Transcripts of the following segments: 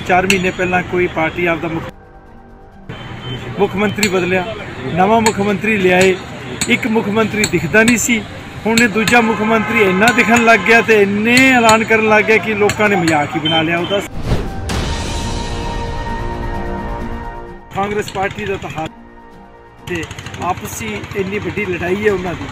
4 महीने पहला कोई पार्टी आपदा मुख मंत्री बदलिया, नवा मुख मंत्री लियाए, एक मुख मंत्री दिखता नहीं सी, हुण दूजा मुख मंत्री इन्ना दिखन लग गया तो इन्ने ऐलान करन लग गया कि लोगों ने मजाक ही बना लिया उसदा। कांग्रेस पार्टी का तो हाथ ते आपसी इन्नी वड्डी लड़ाई है उन्होंने।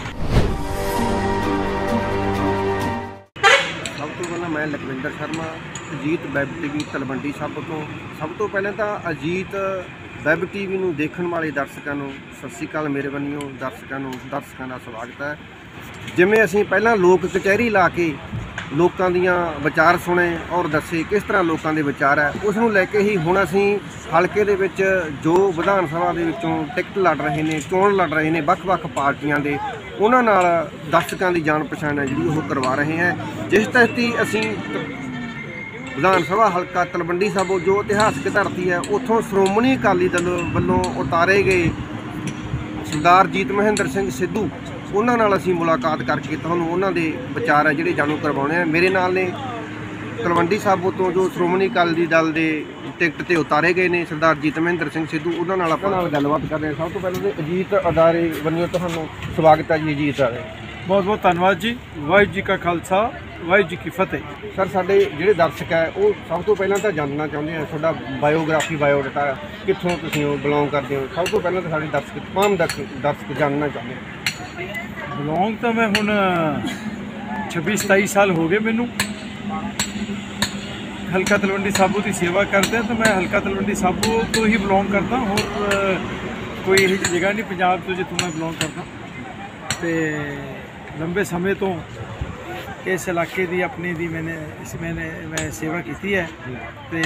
सब तो पहला मैं लखविंदर शर्मा, अजीत वैब टीवी तलवंडी साबो तो। सब तो पहले तो अजीत वैब टीवी नूं देखण वाले दर्शकों नूं सत श्री अकाल मेरे बन्नियों दर्शकों का स्वागत है। जिमें असीं पहलां लोक कचहरी ला के लोकां दियां विचार सुने और दसे किस तरह लोकां दे विचार है, उस नूं लैके ही हुण असीं हलके दे विच जो विधान सभा दे विचों टिकट लड़ रहे ने, चोण लड़ रहे ने वख-वख पार्टियां दे, उन्हां नाल दर्शकों की जान पछाण है जिहड़ी ओह करवा रहे हैं। जिस तहत ही असीं विधान सभा हलका तलवंडी साबो जो इतिहासक धरती है, उत्थों श्रोमणी अकाली दल वल्लों उतारे गए सरदार जीत महेंद्र सिंह सिद्धू, उन्हां नाल असीं मुलाकात करके तुहानूं उन्हां दे विचार है जिहड़े जाणू करवाउणे आ। मेरे नाल ने तलवंडी साबो तो जो श्रोमणी अकाली दल के टिकट ते उतारे गए ने सरदार जीत महेंद्र सिंह सिद्धू, उन्हां नाल आपां गलबात कर रहे हैं। सब तो पहले तो अजीत अदारे बन्नियों तुहानूं स्वागत है जी। अजीत अदारे बहुत बहुत धन्यवाद जी। वाहिगुरू जी का खालसा वाहिगुरू जी की फतेह। सर साडे जिहड़े दर्शक है वो सब तो पहलां तां जानना चाहुंदे हैं तुहाडा बायोग्राफी बायोडाटा कित्थों तुसीं बिलोंग करदे हो। सब तो पहलां तां साडे दर्शक तमाम दर्शक जानना चाहुंदे हैं। बिलोंग तो मैं हुण 26-27 साल हो गए मैनू हल्का तलवंडी साबो की सेवा करते हैं, तो मैं हल्का तलवंडी साबो तो ही बिलोंग करता। और कोई यही जगह नहीं पंजाब तो जितों मैं बिलोंग करता। तो लंबे समय तो इस इलाके की अपने दी मैं सेवा की है। तो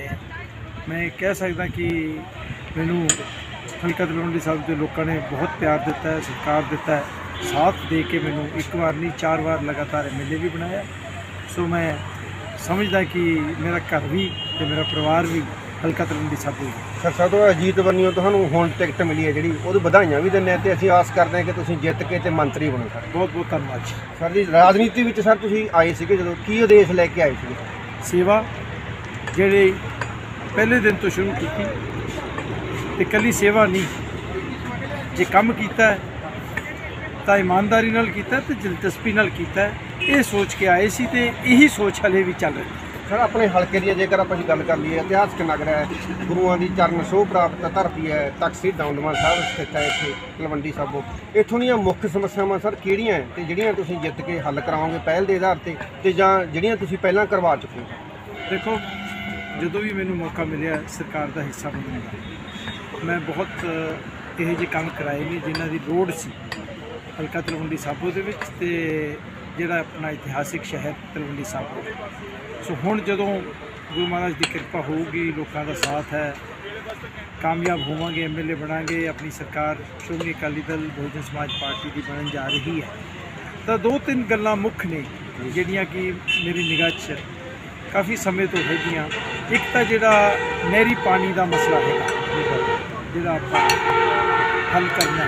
मैं कह सकता कि मैनू हल्का तलवंडी साहब के लोगों ने बहुत प्यार दिता है, सत्कार दिता है, साथ दे के मैनू एक बार नहीं 4 बार लगातार MLA भी बनाया। सो मैं समझदा कि मेरा घर भी तो मेरा परिवार भी हल्का तलवंडी साबो। सर सब तो अजीत बन्नियों तुहानूं हुण टिकट मिली है जिहड़ी ओहदी बधाइयां भी दिंदे ते असीं आस करते हैं कि तुसीं जित के ते मंत्री बनो। सर बहुत बहुत धन्यवाद जी। सर जी राजनीति विच सर तुसीं आए सीगे जदों की उद्देश लैके आए सीगे? सेवा जिहड़ी पहले दिन तो शुरू की ते कली सेवा नहीं, जे काम कीता है तो ईमानदारी नाल कीता ते दिलचस्पी नाल कीता है, ये सोच के आए सी ते यही सोच हले भी चल रही। सर अपने हल्के की जेकर आप गल कर लीए इतिहासक नगर है, गुरुआं की चरण सोह प्राप्त धरती है, तख्त श्री दौंदमा साहब स्थित है इत्थे तलवंडी साबो। इत्थों दी मुख्य समस्यावां सर किहड़ियां ते जिहड़ियां तुसीं जित के हल कराओगे पहल के आधार ते जां जिहड़ियां तुसीं पहलां करवा चुके हो? देखो जदों भी मैनूं मौका मिलिया सरकार का हिस्सा बनने का, मैं बहुत इहो जिहे काम कराए ने जिन्हां दी लोड़ सी हल्का तलवंडी साबो दे विच ते जिहड़ा अपना इतिहासिक शहर तलवंडी साबो। सो हुण जदों गुरु महाराज की कृपा होगी, लोगों का साथ है, कामयाब होवांगे, MLA बनांगे, अपनी सरकार श्रोमणी अकाली दल बहुजन समाज पार्टी की बनन जा रही है, तो 2-3 गल्लां मुख ने जिहड़ियां कि मेरी निगाह च काफ़ी समय तो हैगियां। एक तो जिहड़ा नहरी पानी का मसला है जिहड़ा आपां हल करना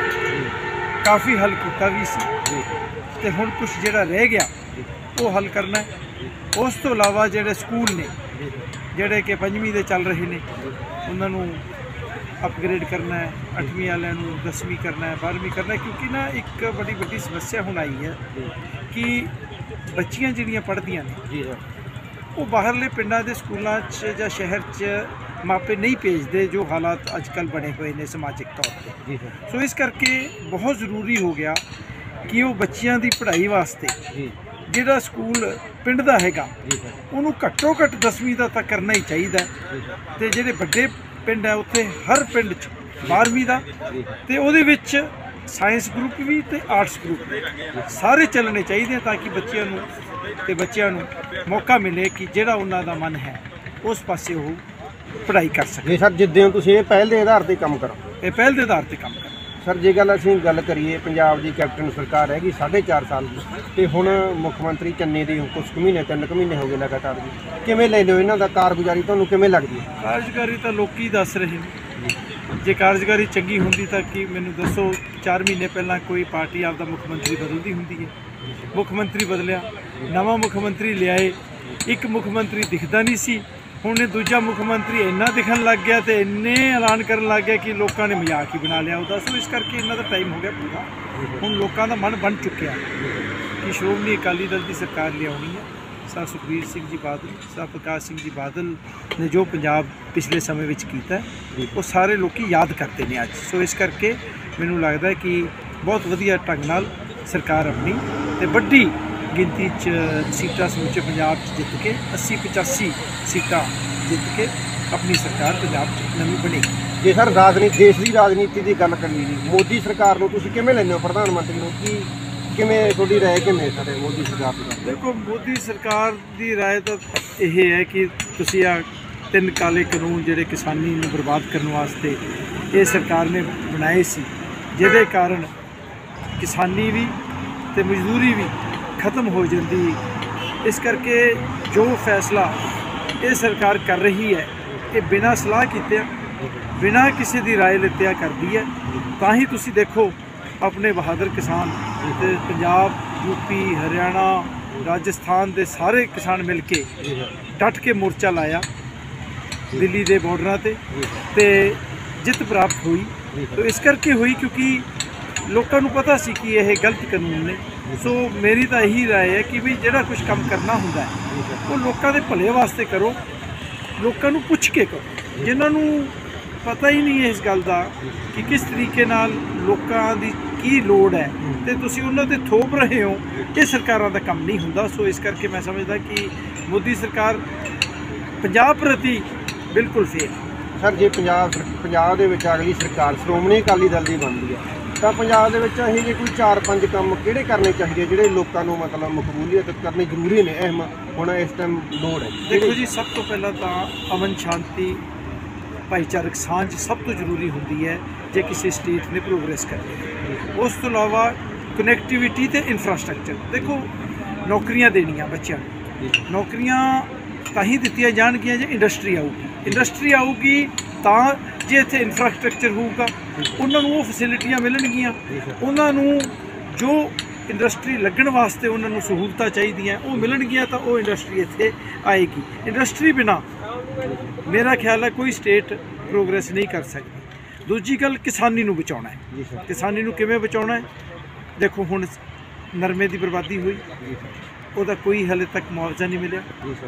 काफ़ी हल किया भी सी ते हुण कुछ जिहड़ा रह गया वो हल करना है। उस तो इलावा जिहड़े स्कूल ने जिहड़े कि 5वीं दे चल रहे ने उन्होंने अपग्रेड करना है, 8वीं वालों को 10वीं करना है, 12वीं करना है, क्योंकि ना एक बड़ी बड़ी समस्या हुण आई है कि बच्चियां जिहड़ियां पढ़दियां ने वो बाहरले पिंडां दे स्कूलों या शहर च मापे नहीं भेजते, जो हालात अजकल बने हुए हैं समाजिक तौर पर। सो इस करके बहुत ज़रूरी हो गया कि वो बच्चियां दी पढ़ाई वास्ते जिहड़ा स्कूल पिंड दा हैगा उन्होंने घट्टो घट्ट 10वीं दा तां करना ही चाहिए। तो जिहड़े वड्डे पिंड है उत्थे हर पिंड च 12वीं दा ते उहदे विच साइंस ग्रुप भी ते आर्ट्स ग्रुप भी सारे चलने चाहिए, ताकि बच्चियां नूं मौका मिले कि जिहड़ा उन्हां दा मन है उस पासे वो पढ़ाई कर सके। सर जिद्दां तुसीं ये पहल के आधार पर काम करो, ये पहल के आधार पर काम करो। सर जे गल करिए पंजाब की कैप्टन सरकार हैगी 4.5 साल की, तो हुण मुख मंत्री चन्नी दी कुछ महीने 3 महीने हो गए लगातार जी, किवें ले लो इन्हां दा कारगुजारी तुहानूं किवें लगदी है? कारगुजारी तो लोग ही दस रहे हैं, जे कारगुजारी चंगी होंदी तां कि मैनूं दसो 4 महीने पहला कोई पार्टी आपदा मुख मंत्री बदलती होंदी है। मुख मंत्री बदलिया, नवा मुख मंत्री लियाए, एक मुख मंत्री दिखता नहीं सी, ਹੁਣ ਇਹ ਦੂਜਾ ਮੁੱਖ ਮੰਤਰੀ ਇੰਨਾ ਦਿਖਣ ਲੱਗ ਗਿਆ ਤੇ ਇੰਨੇ ਐਲਾਨ ਕਰਨ ਲੱਗ ਗਿਆ ਕਿ ਲੋਕਾਂ ਨੇ ਮਜ਼ਾਕ ਹੀ ਬਣਾ ਲਿਆ ਉਹਦਾ। ਸੋ ਇਸ ਕਰਕੇ ਇਹਨਾਂ ਦਾ ਟਾਈਮ ਹੋ ਗਿਆ ਪੂਰਾ। ਹੁਣ ਲੋਕਾਂ ਦਾ ਮਨ ਬਣ ਚੁੱਕਿਆ ਕਿ ਸ਼੍ਰੋਮਣੀ ਅਕਾਲੀ ਦਲ ਦੀ ਸਰਕਾਰ ਲਿਆਉਣੀ ਹੈ। ਸਰ ਸੁਖਬੀਰ ਸਿੰਘ ਜੀ ਬਾਦਲ, ਸਰ ਪ੍ਰਕਾਸ਼ ਸਿੰਘ ਜੀ ਬਾਦਲ ਨੇ ਜੋ ਪੰਜਾਬ ਪਿਛਲੇ ਸਮੇਂ ਵਿੱਚ ਕੀਤਾ ਉਹ ਸਾਰੇ ਲੋਕੀ ਯਾਦ ਕਰਦੇ ਨੇ ਅੱਜ। ਸੋ ਇਸ ਕਰਕੇ ਮੈਨੂੰ ਲੱਗਦਾ ਕਿ ਬਹੁਤ ਵਧੀਆ ਢੰਗ ਨਾਲ ਸਰਕਾਰ ਆਪਣੀ ਤੇ ਵੱਡੀ ਗਿਣਤੀ 'ਚ ਸੀਟਾਂ ਸਮੁੱਚੇ ਪੰਜਾਬ 'ਚ ਜਿੱਤ ਕੇ 80-85 ਸੀਟਾਂ ਜਿੱਤ ਕੇ ਆਪਣੀ ਸਰਕਾਰ ਪੰਜਾਬ 'ਚ ਨਵੀਂ ਬਣੇਗੀ। ਜੇ ਸਰ ਰਾਜਨੀਤੀ, ਦੇਸ਼ ਦੀ ਰਾਜਨੀਤੀ ਦੀ ਗੱਲ ਕਰੀਏ ਜੀ, ਮੋਦੀ ਸਰਕਾਰ ਨੂੰ ਤੁਸੀਂ ਕਿਵੇਂ ਲੈਂਦੇ ਹੋ ਪ੍ਰਧਾਨ ਮੰਤਰੀ ਨੂੰ? ਕਿਵੇਂ ਤੁਹਾਡੀ ਰਾਏ ਕਿਵੇਂ ਸਾਡੇ ਮੋਦੀ ਸਰਕਾਰ ਦੀ? ਦੇਖੋ, ਮੋਦੀ ਸਰਕਾਰ ਦੀ ਰਾਏ ਤਾਂ ਇਹ ਹੈ ਕਿ ਤੁਸੀਂ ਆ 3 ਕਾਲੇ ਕਾਨੂੰਨ ਜਿਹੜੇ ਕਿਸਾਨੀ ਨੂੰ ਬਰਬਾਦ ਕਰਨ ਵਾਸਤੇ ਇਹ ਸਰਕਾਰ ਨੇ ਬਣਾਏ ਸੀ, ਜਿਹਦੇ ਕਾਰਨ ਕਿਸਾਨੀ ਵੀ ਤੇ ਮਜ਼ਦੂਰੀ ਵੀ ਖਤਮ ਹੋ ਜਾਂਦੀ। ਇਸ ਕਰਕੇ ਜੋ ਫੈਸਲਾ ਇਹ ਸਰਕਾਰ ਕਰ ਰਹੀ ਹੈ ਇਹ ਬਿਨਾਂ ਸਲਾਹ ਕੀਤਿਆਂ, ਬਿਨਾਂ ਕਿਸੇ ਦੀ ਰਾਏ ਲਿੱਤਿਆਂ ਕਰਦੀ ਹੈ। ਤਾਂ ਹੀ ਤੁਸੀਂ ਦੇਖੋ ਆਪਣੇ ਬਹਾਦਰ ਕਿਸਾਨ ਤੇ ਪੰਜਾਬ, ਯੂਪੀ, ਹਰਿਆਣਾ, ਰਾਜਸਥਾਨ ਦੇ ਸਾਰੇ ਕਿਸਾਨ ਮਿਲ ਕੇ ਡਟ ਕੇ ਮੋਰਚਾ ਲਾਇਆ ਦਿੱਲੀ ਦੇ ਬਾਰਡਰਾਂ ਤੇ ਜਿੱਤ ਪ੍ਰਾਪਤ ਹੋਈ। ਤਾਂ ਇਸ ਕਰਕੇ ਹੋਈ ਕਿਉਂਕਿ ਲੋਕਾਂ ਨੂੰ ਪਤਾ ਸੀ ਕਿ ਇਹ ਗਲਤ ਕਾਨੂੰਨ ਨੇ। ਸੋ ਮੇਰੀ ਤਾਂ ਇਹੀ ਰਾਏ ਹੈ ਕਿ ਵੀ ਜਿਹੜਾ ਕੁਝ ਕੰਮ ਕਰਨਾ ਹੁੰਦਾ ਹੈ ਉਹ ਲੋਕਾਂ ਦੇ ਭਲੇ ਵਾਸਤੇ ਕਰੋ, ਲੋਕਾਂ ਨੂੰ ਪੁੱਛ ਕੇ ਕਰੋ। ਜਿਨ੍ਹਾਂ ਨੂੰ ਪਤਾ ਹੀ ਨਹੀਂ ਹੈ ਇਸ ਗੱਲ ਦਾ ਕਿ ਕਿਸ ਤਰੀਕੇ ਨਾਲ ਲੋਕਾਂ ਦੀ ਕੀ ਲੋੜ ਹੈ ਤੇ ਤੁਸੀਂ ਉਹਨਾਂ 'ਤੇ ਥੋਪ ਰਹੇ ਹੋ, ਇਹ ਸਰਕਾਰਾਂ ਦਾ ਕੰਮ ਨਹੀਂ ਹੁੰਦਾ। ਸੋ ਇਸ ਕਰਕੇ ਮੈਂ ਸਮਝਦਾ ਕਿ ਮੋਦੀ ਸਰਕਾਰ ਪੰਜਾਬ ਪ੍ਰਤੀ ਬਿਲਕੁਲ ਫੇਲ। ਸਰ ਜੇ ਪੰਜਾਬ ਦੇ ਵਿੱਚ ਅਗਲੀ ਸਰਕਾਰ ਸ਼੍ਰੋਮਣੀ ਅਕਾਲੀ ਦਲ ਦੀ ਬਣਦੀ ਹੈ ਤਾਂ ਪੰਜਾਬ ਦੇ ਵਿੱਚ ਇਹ ਜਿਹੇ ਕੋਈ 4-5 ਕੰਮ ਕਿਹੜੇ ਕਰਨੇ ਚਾਹੀਦੇ ਜਿਹੜੇ ਲੋਕਾਂ ਨੂੰ ਮਤਲਬ ਮਕਬੂਲੀਅਤ ਕਰਨੀ ਜ਼ਰੂਰੀ ਨੇ, ਅਹਿਮ ਹੁਣ ਇਸ ਟਾਈਮ ਲੋੜ ਹੈ? ਦੇਖੋ ਜੀ, ਸਭ ਤੋਂ ਪਹਿਲਾਂ ਤਾਂ ਅਮਨ ਸ਼ਾਂਤੀ, ਭਾਈਚਾਰਕ ਸਾਂਝ ਸਭ ਤੋਂ ਜ਼ਰੂਰੀ ਹੁੰਦੀ ਹੈ ਜੇ ਕਿਸੇ ਸਟੇਟ ਨੇ ਪ੍ਰੋਗਰੈਸ ਕਰਨੀ ਹੈ। ਉਸ ਤੋਂ ਇਲਾਵਾ ਕਨੈਕਟੀਵਿਟੀ ਤੇ ਇਨਫਰਾਸਟ੍ਰਕਚਰ। ਦੇਖੋ, ਨੌਕਰੀਆਂ ਦੇਣੀਆਂ ਬੱਚਿਆਂ ਨੂੰ, ਨੌਕਰੀਆਂ ਤਾਂ ਹੀ ਦਿੱਤੀਆਂ ਜਾਣਗੀਆਂ ਜੇ ਇੰਡਸਟਰੀ ਆਊਗੀ। ਇੰਡਸਟਰੀ ਆਊਗੀ ਤਾਂ ਜੇ ਇੱਥੇ ਇਨਫਰਾਸਟ੍ਰਕਚਰ ਹੋਊਗਾ, ਉਹਨਾਂ ਨੂੰ ਉਹ ਫੈਸਿਲਿਟੀਆਂ ਮਿਲਣਗੀਆਂ, ਉਹਨਾਂ ਨੂੰ ਜੋ ਇੰਡਸਟਰੀ ਲੱਗਣ ਵਾਸਤੇ ਉਹਨਾਂ ਨੂੰ ਸਹੂਲਤਾਂ ਚਾਹੀਦੀਆਂ ਉਹ ਮਿਲਣਗੀਆਂ, ਤਾਂ ਉਹ ਇੰਡਸਟਰੀ ਇੱਥੇ ਆਏਗੀ। ਇੰਡਸਟਰੀ ਬਿਨਾਂ ਮੇਰਾ ਖਿਆਲ ਹੈ ਕੋਈ ਸਟੇਟ ਪ੍ਰੋਗਰੈਸ ਨਹੀਂ ਕਰ ਸਕਦੀ। ਦੂਜੀ ਗੱਲ, ਕਿਸਾਨੀ ਨੂੰ ਬਚਾਉਣਾ ਹੈ। ਕਿਸਾਨੀ ਨੂੰ ਕਿਵੇਂ ਬਚਾਉਣਾ ਹੈ? ਦੇਖੋ, ਹੁਣ ਨਰਮੇ ਦੀ ਬਰਬਾਦੀ ਹੋਈ, ਉਹਦਾ ਕੋਈ ਹਾਲੇ ਤੱਕ ਮੁਆਵਜ਼ਾ ਨਹੀਂ ਮਿਲਿਆ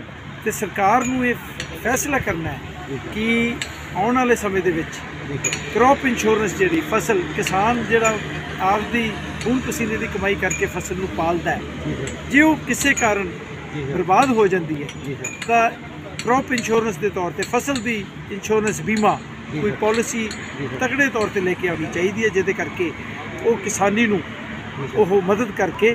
ਤੇ ਸਰਕਾਰ ਨੂੰ ਇਹ ਫੈਸਲਾ ਕਰਨਾ ਹੈ ਕਿ ਆਉਣ ਵਾਲੇ ਸਮੇਂ ਦੇ ਵਿੱਚ ਕ੍ਰੌਪ ਇੰਸ਼ੋਰੈਂਸ ਜਿਹੜੀ ਫਸਲ, ਕਿਸਾਨ ਜਿਹੜਾ ਆਪਦੀ ਖੂਨ ਪਸੀਨੇ ਦੀ ਕਮਾਈ ਕਰਕੇ ਫਸਲ ਨੂੰ ਪਾਲਦਾ ਹੈ, ਜੇ ਉਹ ਕਿਸੇ ਕਾਰਨ ਬਰਬਾਦ ਹੋ ਜਾਂਦੀ ਹੈ ਤਾਂ ਕ੍ਰੌਪ ਇੰਸ਼ੋਰੈਂਸ ਦੇ ਤੌਰ ਤੇ ਫਸਲ ਦੀ ਇੰਸ਼ੋਰੈਂਸ ਬੀਮਾ ਕੋਈ ਪਾਲਿਸੀ ਤਕੜੇ ਤੌਰ ਤੇ ਲੈ ਕੇ ਆਉਣੀ ਚਾਹੀਦੀ ਹੈ, ਜਿਹਦੇ ਕਰਕੇ ਉਹ ਕਿਸਾਨੀ ਨੂੰ ਉਹ ਮਦਦ ਕਰਕੇ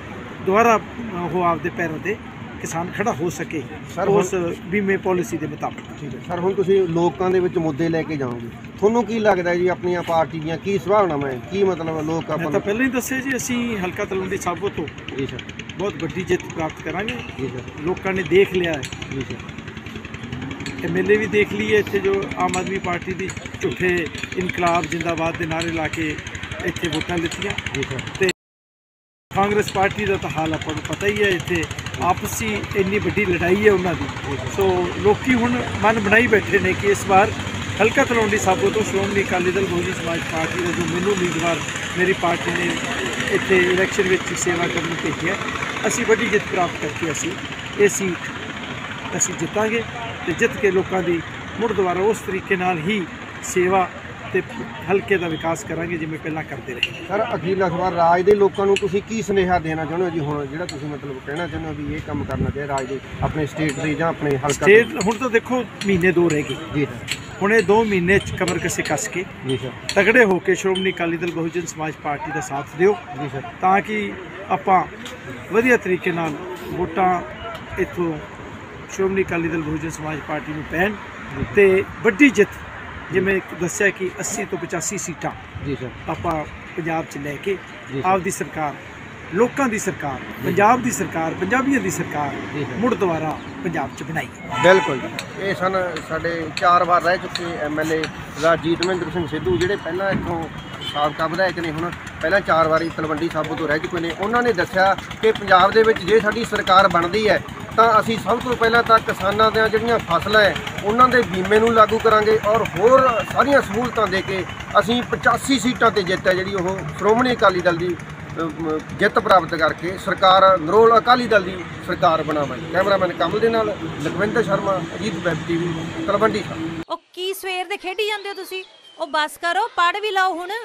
ਦੁਬਾਰਾ ਉਹ ਆਪਦੇ ਪੈਰਾਂ ਤੇ ਕਿਸਾਨ ਖੜਾ ਹੋ ਸਕੇ ਉਸ ਬੀਮੇ ਪਾਲਿਸੀ ਦੇ ਮੁਤਾਬਕ। ਠੀਕ ਹੈ ਸਰ, ਹੁਣ ਤੁਸੀਂ ਲੋਕਾਂ ਦੇ ਵਿੱਚ ਮੁੱਦੇ ਲੈ ਕੇ ਜਾਓਗੇ, ਤੁਹਾਨੂੰ ਕੀ ਲੱਗਦਾ ਜੀ ਆਪਣੀਆਂ ਪਾਰਟੀ ਦੀਆਂ ਕੀ ਸੁਭਾਵਨਾਵਾਂ ਹੈ, ਕੀ ਮਤਲਬ ਲੋਕ ਆਪਾਂ? ਮੈਂ ਤਾਂ ਪਹਿਲਾਂ ਹੀ ਦੱਸਿਆ ਜੀ, ਅਸੀਂ ਹਲਕਾ ਤਲਵੰਡੀ ਸਾਬੋ ਤੋਂ ਜੀ ਸਰ ਬਹੁਤ ਵੱਡੀ ਜਿੱਤ ਪ੍ਰਾਪਤ ਕਰਾਂਗੇ। ਜੀ ਸਰ, ਲੋਕਾਂ ਨੇ ਦੇਖ ਲਿਆ ਹੈ, ਜੀ ਸਰ, MLA ਵੀ ਦੇਖ ਲਈ ਹੈ ਇੱਥੇ ਜੋ ਆਮ ਆਦਮੀ ਪਾਰਟੀ ਦੀ ਝੂਠੇ ਇਨਕਲਾਬ ਜਿੰਦਾਬਾਦ ਦੇ ਨਾਅਰੇ ਲਾ ਕੇ ਇੱਥੇ ਵੋਟਾਂ ਲਿੱਤੀਆਂ ਜੀ ਸਰ, ਤੇ ਕਾਂਗਰਸ ਪਾਰਟੀ ਦਾ ਤਾਂ ਹਾਲ ਆਪਾਂ ਨੂੰ ਪਤਾ ਹੀ ਹੈ, ਇੱਥੇ ਆਪਸੀ ਇੰਨੀ ਵੱਡੀ ਲੜਾਈ ਹੈ ਉਹਨਾਂ ਦੀ। ਸੋ ਲੋਕੀ ਹੁਣ ਮਨ ਬਣਾਈ ਬੈਠੇ ਨੇ ਕਿ ਇਸ ਵਾਰ ਹਲਕਾ ਤਲਵੰਡੀ ਸਾਬੋ ਤੋਂ ਸ਼੍ਰੋਮਣੀ ਅਕਾਲੀ ਦਲ ਬਹੁਜਨ ਸਮਾਜ ਪਾਰਟੀ ਦਾ ਜੋ ਮੈਨੂੰ ਉਮੀਦਵਾਰ ਮੇਰੀ ਪਾਰਟੀ ਨੇ ਇੱਥੇ ਇਲੈਕਸ਼ਨ ਵਿੱਚ ਸੇਵਾ ਕਰਨ ਨੂੰ ਭੇਜਿਆ, ਅਸੀਂ ਵੱਡੀ ਜਿੱਤ ਪ੍ਰਾਪਤ ਕਰਕੇ ਅਸੀਂ ਇਹ ਸੀਟ ਅਸੀਂ ਜਿੱਤਾਂਗੇ ਤੇ ਜਿੱਤ ਕੇ ਲੋਕਾਂ ਦੀ ਮੁੜ ਦੁਬਾਰਾ ਉਸ ਤਰੀਕੇ ਨਾਲ ਹੀ ਸੇਵਾ ਤੇ ਹਲਕੇ ਦਾ ਵਿਕਾਸ ਕਰਾਂਗੇ ਜਿਵੇਂ ਪਹਿਲਾਂ ਕਰਦੇ ਰਹੇ। ਸਰ ਅਖੀਰਲਾ ਸਵਾਲ, ਰਾਜ ਦੇ ਲੋਕਾਂ ਨੂੰ ਤੁਸੀਂ ਕੀ ਸੁਨੇਹਾ ਦੇਣਾ ਚਾਹੁੰਦੇ ਹੋ ਜੀ? ਹੁਣ ਜਿਹੜਾ ਤੁਸੀਂ ਮਤਲਬ ਕਹਿਣਾ ਚਾਹੁੰਦੇ ਹੋ ਵੀ ਇਹ ਕੰਮ ਕਰਨਾ ਚਾਹੀਦਾ ਰਾਜ ਦੇ ਆਪਣੇ ਸਟੇਟ ਦੇ ਜਾਂ ਆਪਣੇ ਹਲਕਾ ਸਟੇਟ? ਹੁਣ ਤਾਂ ਦੇਖੋ ਮਹੀਨੇ 2 ਰਹਿ ਗਏ ਜੀ ਸਰ, ਹੁਣ ਇਹ 2 ਮਹੀਨੇ 'ਚ ਕਮਰ ਕੱਸ ਕੇ ਜੀ ਸਰ, ਤਗੜੇ ਹੋ ਕੇ ਸ਼੍ਰੋਮਣੀ ਅਕਾਲੀ ਦਲ ਬਹੁਜਨ ਸਮਾਜ ਪਾਰਟੀ ਦਾ ਸਾਥ ਦਿਓ ਜੀ ਸਰ, ਤਾਂ ਕਿ ਆਪਾਂ ਵਧੀਆ ਤਰੀਕੇ ਨਾਲ ਵੋਟਾਂ ਇੱਥੋਂ ਸ਼੍ਰੋਮਣੀ ਅਕਾਲੀ ਦਲ ਬਹੁਜਨ ਸਮਾਜ ਪਾਰਟੀ ਨੂੰ ਪੈਣ ਤੇ ਵੱਡੀ ਜਿੱਤ, ਜਿਵੇਂ ਦੱਸਿਆ ਕਿ 80 ਤੋਂ 85 ਸੀਟਾਂ ਜੀ ਸਰ, ਆਪਾਂ ਪੰਜਾਬ 'ਚ ਲੈ ਕੇ ਆਪਦੀ ਸਰਕਾਰ, ਲੋਕਾਂ ਦੀ ਸਰਕਾਰ, ਪੰਜਾਬ ਦੀ ਸਰਕਾਰ, ਪੰਜਾਬੀਆਂ ਦੀ ਸਰਕਾਰ ਮੁੜ ਦੁਬਾਰਾ ਪੰਜਾਬ 'ਚ ਬਣਾਈ। ਬਿਲਕੁਲ ਜੀ। ਇਹ ਸਨ ਸਾਡੇ 4 ਵਾਰ ਰਹਿ ਚੁੱਕੇ MLA ਰਾਜੀਤ ਮਹਿੰਦਰ ਸਿੰਘ ਸਿੱਧੂ, ਜਿਹੜੇ ਪਹਿਲਾਂ ਇੱਥੋਂ ਸਾਬਕਾ ਵਿਧਾਇਕ ਨੇ, ਹੁਣ ਪਹਿਲਾਂ 4 ਵਾਰੀ ਤਲਵੰਡੀ ਸਾਬੋ ਤੋਂ ਰਹਿ ਚੁੱਕੇ ਨੇ। ਉਹਨਾਂ ਨੇ ਦੱਸਿਆ ਕਿ ਪੰਜਾਬ ਦੇ ਵਿੱਚ ਜੇ ਸਾਡੀ ਸਰਕਾਰ ਬਣਦੀ ਹੈ ਤਾਂ ਅਸੀਂ ਸਭ ਤੋਂ ਪਹਿਲਾਂ ਤਾਂ ਕਿਸਾਨਾਂ ਦੀਆਂ ਜਿਹੜੀਆਂ ਫਸਲਾਂ ਹੈ ਉਹਨਾਂ ਦੇ ਬੀਮੇ ਨੂੰ ਲਾਗੂ ਕਰਾਂਗੇ ਔਰ ਹੋਰ ਸਾਰੀਆਂ ਸਹੂਲਤਾਂ ਦੇ ਕੇ ਅਸੀਂ 85 ਸੀਟਾਂ ਤੇ ਜਿੱਤ ਹੈ ਜਿਹੜੀ ਉਹ ਸ਼੍ਰੋਮਣੀ ਅਕਾਲੀ ਦਲ ਦੀ ਜਿੱਤ ਪ੍ਰਾਪਤ ਕਰਕੇ ਸਰਕਾਰ ਨਰੋਲ ਅਕਾਲੀ ਦਲ ਦੀ ਸਰਕਾਰ ਬਣਾਵਾਂਗੇ। ਕੈਮਰਾਮੈਨ ਕਮਲ ਦੇ ਨਾਲ ਲਖਵਿੰਦਰ ਸ਼ਰਮਾ, ਅਜੀਤ ਵੈਬ ਟੀਵੀ, ਤਲਵੰਡੀ ਸਾਹਿਬ। ਉਹ ਕੀ ਸਵੇਰ ਦੇ ਖੇਡੀ ਜਾਂਦੇ ਹੋ ਤੁਸੀਂ? ਉਹ ਬਸ ਕਰੋ, ਪੜ੍ਹ ਵੀ ਲਓ ਹੁਣ।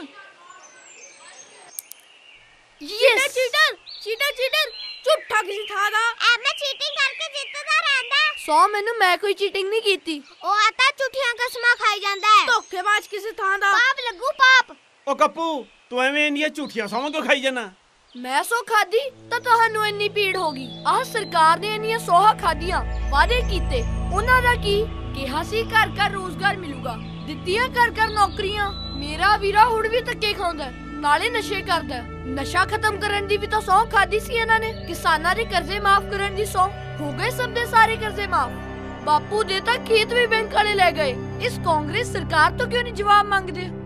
चीटर चीटर चीटर चीटर झूठा किसी था दा मैं चीटिंग करके जिੱਤਦਾ ਰਹਿੰਦਾ। ਸੋ ਮੈਨੂੰ ਮੈਂ ਕੋਈ ਚੀਟਿੰਗ ਨਹੀਂ ਕੀਤੀ। ਉਹ ਆਤਾ ਝੂਠੀਆਂ ਕਸਮਾਂ ਖਾਈ ਜਾਂਦਾ ਹੈ। ਧੋਖੇਬਾਜ਼ ਕਿਸੇ ਥਾਂ ਦਾ ਪਾਪ ਲੱਗੂ ਪਾਪ। ਉਹ ਕੱਪੂ ਤੂੰ ਐਵੇਂ ਇੰਨੀਆਂ ਝੂਠੀਆਂ ਸੌਂ ਕਿਉਂ ਖਾਈ ਜਾਣਾ? ਮੈਂ ਸੋ ਖਾਦੀ ਤਾਂ ਤੁਹਾਨੂੰ ਇੰਨੀ ਪੀੜ ਹੋ ਗਈ। ਆਹ ਸਰਕਾਰ ਨੇ ਇੰਨੀਆਂ ਸੋਹਾ ਖਾਦੀਆਂ, ਵਾਅਦੇ ਕੀਤੇ, ਉਹਨਾਂ ਦਾ ਕੀ ਕਿਹਾ ਸੀ ਘਰ ਘਰ ਰੋਜ਼ਗਾਰ ਮਿਲੂਗਾ, ਦਿੱਤੀਆਂ ਘਰ ਘਰ ਨੌਕਰੀਆਂ। ਮੇਰਾ ਵੀਰਾ ਹੁਣ ਵੀ ਧੱਕੇ ਖਾਂਦਾ, ਨਾਲੇ ਨਸ਼ੇ ਕਰਦਾ। ਨਸ਼ਾ ਖਤਮ ਕਰਨ ਦੀ ਵੀ ਤਾਂ ਸੌਂ ਖਾਦੀ ਸੀ ਇਹਨਾਂ ਨੇ। ਕਿਸਾਨਾਂ ਦੇ ਕਰਜ਼ੇ ਮਾਫ ਕਰਨ ਦੀ ਸੌਂ, ਹੋ ਗਏ ਸਭ ਦੇ ਸਾਰੇ ਕਰਜ਼ੇ ਮਾਫ। ਬਾਪੂ ਦੇ ਤਾਂ ਖੇਤ ਵੀ ਬੈਂਕ ਵਾਲੇ ਲੈ ਗਏ। ਇਸ ਕਾਂਗਰਸ ਸਰਕਾਰ ਤੋਂ ਕਿਉਂ ਨਹੀਂ ਜਵਾਬ ਮੰਗਦੇ?